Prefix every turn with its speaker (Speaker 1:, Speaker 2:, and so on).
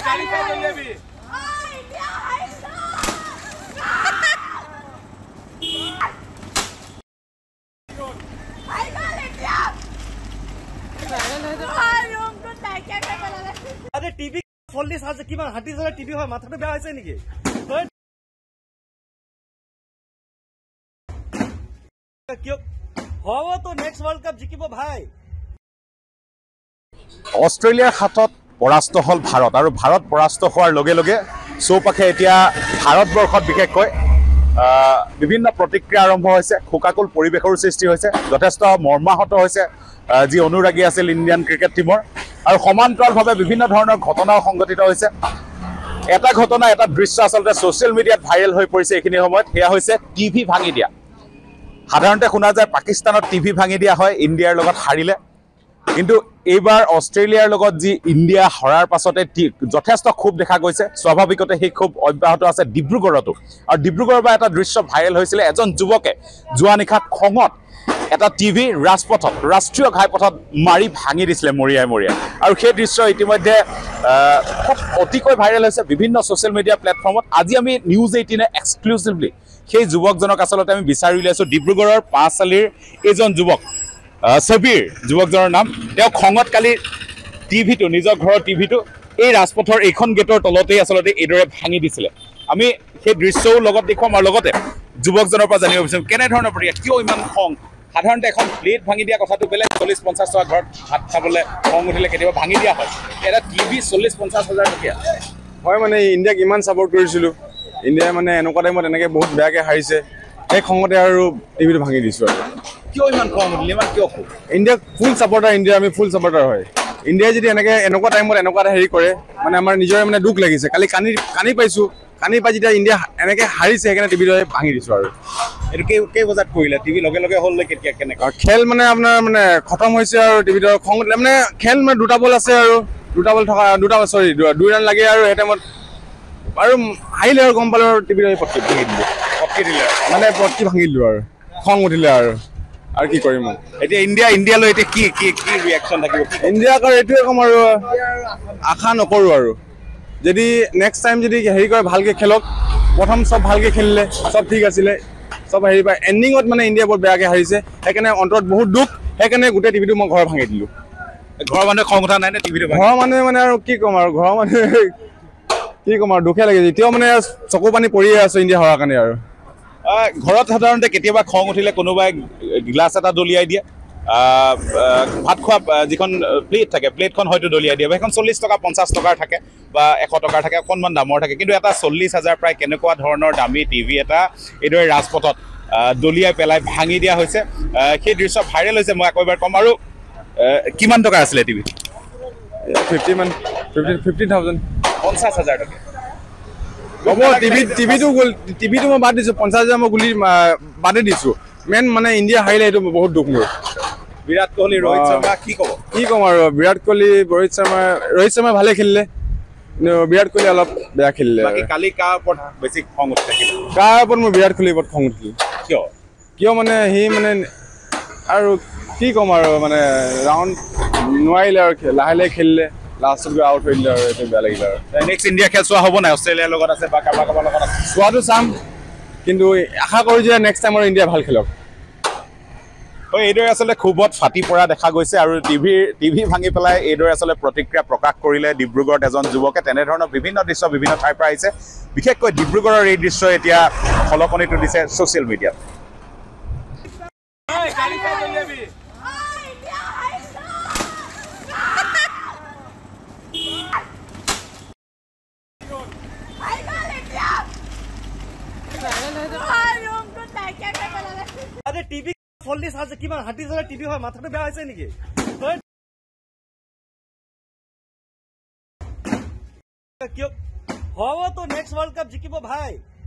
Speaker 1: अरे TV fully charge किमान हाथी जरा टीवी হয় মাথাটো বেয়া হৈছে নেকি क्यों हो तो नेक्स्ट वर्ल्ड कप जिकिब भाई
Speaker 2: ऑस्ट्रेलियार हाथत परास्त हल भारत और भारत परास्त होवार लगे लगे चौपाशे एतिया भारतवर्षत विशेषকৈ विभिन्न प्रतिक्रिया आरम्भ হৈছে खोकाकुल परिवेशৰ सृष्टि হৈছে যথেষ্ট মৰ্মাহত হৈছে যি অনুৰাগী আছিল ইণ্ডিয়ান ক্ৰিকেট টিমৰ আৰু সমান্তৰালভাৱে বিভিন্ন ধৰণৰ ঘটনা সংঘটিত হৈছে এটা ঘটনা এটা দৃশ্য আসলতে সোশ্যাল মিডিয়াত ভাইৰেল হৈ পৰিছে এইখিনি সময়ত হেয়া হৈছে টিভি ভাঙি দিয়া সাধাৰণতে শুনা যায় পাকিস্তানত টিভি ভাঙি দিয়া হয় ইণ্ডিয়াৰ লগত হাৰিলে কিন্তু এইবাৰ অস্ট্ৰেলিয়াৰ লগত যি ইণ্ডিয়া হৰাৰ পাছতে যথেষ্ট খুব দেখা গৈছে স্বাভাৱিকতে সেই খুব অব্যাহত আছে ডিব্ৰুগড়তো আৰু ডিব্ৰুগড়ৰ পৰা এটা দৃশ্য ভাইৰেল হৈছিল এজন যুৱকে যোৱা নিশা খঙত এটা টিভি ৰাজপথত ৰাষ্ট্ৰীয় ঘাইপথত মাৰি ভাঙি দিছিলে মৰিয়াই আৰু সেই দৃশ্য ইতিমধ্যে অতিকৈ ভাইৰেল হৈছে বিভিন্ন সোশ্যাল মিডিয়া প্লেটফৰ্মত আজি আমি নিউজ 18 এক্সক্লুসিভলি সেই যুৱকজনক আসলতে আমি বিচাৰি উলিয়াইছো ডিব্ৰুগড়ৰ পাঁচআলিৰ এজন যুৱক সবিৰ যুৱকজনৰ নাম তেওঁ খঙত কালি টিভিটো নিজৰ ঘৰৰ টিভিটো এই ৰাজপথৰ এইখন গেটৰ তলতেই আসলতে এদৰে ভাঙি দিছিলে আমি সেই দৃশ্যও লগত দেখুৱাম আৰু লগতে যুৱকজনৰ পৰা জানিব বিচাৰিম কেনে ধৰণৰ প্ৰতিক্ৰিয়া কিয় ইমান খং সাধাৰণতে এখন প্লেট ভাঙি দিয়া কথাটো বেলেগ 40-50 টকা ঘৰত ভাত খাবলৈ খং উঠিলে কেতিয়াবা ভাঙি দিয়া হয় এটা টিভি 40-50 হাজাৰ টকীয়া
Speaker 3: হয় মানে ইণ্ডিয়াক ইমান সাপোৰ্ট কৰিছিলো ইণ্ডিয়া মানে এনেকুৱা টাইমত এনেকে বহুত বেয়াকে হাৰিছে এই খঙতে আৰু টিভিটো ভাঙি দিছো আৰু
Speaker 2: কিয় ইমান খং উঠিলে ইমান কিয় খুব
Speaker 3: ইণ্ডিয়া ফুল সাপোৰ্টাৰ ইণ্ডিয়া আমি ফুল সাপোৰ্টাৰ হয় ইণ্ডিয়া যদি এনেকুৱা টাইমত এনেকুৱা হেৰি কৰে মানে আমাৰ নিজৰে মানে দুখ লাগিছে কালি কানি পাইছো কানি পাই যেতিয়া ইণ্ডিয়া এনেকে হাৰিছে সেইকাৰণে টিভিটো ভাঙি দিছো আৰু
Speaker 2: এটো কেই বজাত কৰিলে টিভি লগে লগে হ'ল কেতিয়া কেনেকা
Speaker 3: খেল মানে আপোনাৰ মানে খতম হৈছে আৰু টিভিটো খং মানে খেল মানে দুটা বল আছে আৰু দুটা বল থকা দুই ৰান লাগে আৰু এই টাইমত আৰু আহিলে আৰু গম পালে আৰু টিভিটো পটকি ভাঙি দিলে মানে পটকি ভাঙি দিলো আৰু খং উঠিলে আৰু কি কৰিম
Speaker 2: এতিয়া ইণ্ডিয়ালৈ এতিয়া কি ৰিয়াকচন থাকিব
Speaker 3: ইণ্ডিয়াক আৰু এইটোৱে কম আৰু আশা নকৰো আৰু যদি নেক্সট টাইম যদি হেৰি কৰে ভালকে খেলক প্ৰথম সব ভালকে খেলিলে সব ঠিক আছিলে সব হেৰি পাই এণ্ডিঙত মানে ইণ্ডিয়া বহুত বেয়াকে হাৰিছে সেইকাৰণে অন্তৰত বহুত দুখ সেইকাৰণে গোটেই টিভিটো মই ঘৰ ভাঙি দিলো
Speaker 2: ঘৰৰ মানুহে খং উঠা নাই নে টিভিটো
Speaker 3: ঘৰৰ মানুহে মানে আৰু কি ক'ম আৰু ঘৰৰ মানুহে কি ক'ম আৰু দুখে লাগে এতিয়াও মানে চকু পানী পৰিয়ে আছে ইণ্ডিয়া হৰাৰ কাৰণে আৰু
Speaker 2: ঘৰত সাধাৰণতে কেতিয়াবা খং উঠিলে কোনোবাই গ্লাছ এটা দলিয়াই দিয়ে ভাত খোৱা যিখন প্লেট থাকে প্লেটখন হয়তো দলিয়াই দিয়ে সেইখন 40 টকা 50 টকাৰ থাকে বা 100 টকাৰ থাকে অকণমান দামৰ থাকে কিন্তু এটা 40,000 প্ৰায় কেনেকুৱা ধৰণৰ দামী টিভি এটা এইদৰে ৰাজপথত দলিয়াই পেলাই ভাঙি দিয়া হৈছে সেই দৃশ্য ভাইৰেল হৈছে মই আকৌ এবাৰ কম আৰু কিমান টকা আছিলে টিভি
Speaker 3: 15,000
Speaker 2: 50,000 টকা
Speaker 3: হ'ব টিভিটো মই বাদ দিছো 50,000 মই গুলি বাদে দিছো মেন মানে ইণ্ডিয়া হাৰিলে এইটো বহুত দুখ মোৰ
Speaker 2: বিৰাট কোহলি ৰোহিত শৰ্মা কি ক'ম
Speaker 3: আৰু বিৰাট কোহলি ৰোহিত শৰ্মা ভালে খেলিলে বিৰাট কোহলি অলপ বেয়া খেলিলে
Speaker 2: বাকি কালি কাৰ ওপৰত বেছি খং উঠিলে
Speaker 3: কাৰ ওপৰত মোৰ বিৰাট কোহলিৰ ওপৰত খং উঠিলে কিয় মানে সি মানে আৰু কি ক'ম আৰু মানে ৰাউণ্ড নোৱাৰিলে আৰু লাহে লাহে খেলিলে লাষ্টত গৈ আউট হৈ দিলে আৰু এইটো বেয়া লাগিলে আৰু
Speaker 2: নেক্সট ইণ্ডিয়া খেল চোৱা হ'ব নাই অষ্ট্ৰেলিয়াৰ লগত আছে বা কাৰোবাৰ লগত আছে
Speaker 3: চোৱাটো চাম কিন্তু আশা কৰোঁ যে নেক্সট টাইম আৰু ইণ্ডিয়া ভাল খেলক
Speaker 2: এইদৰে আচলতে খুবত ফাটি পৰা দেখা গৈছে আৰু টিভি ভাঙি পেলাই এইদৰে আচলতে প্ৰতিক্ৰিয়া প্ৰকাশ কৰিলে ডিব্ৰুগড়ত এজন যুৱকে তেনেধৰণৰ বিভিন্ন দৃশ্য বিভিন্ন ঠাইৰ পৰা আহিছে বিশেষকৈ ডিব্ৰুগড়ৰ এই দৃশ্য এতিয়া খলকনিটো দিছে ছ'চিয়েল মিডিয়াত
Speaker 1: अरे टीवी फुल्ली चार्ज किमान हाथी जरा टीवी হয় মাথাটো বেয়া হৈছে নেকি क्यों हो तो नेक्स्ट वर्ल्ड कप जिकिब भाई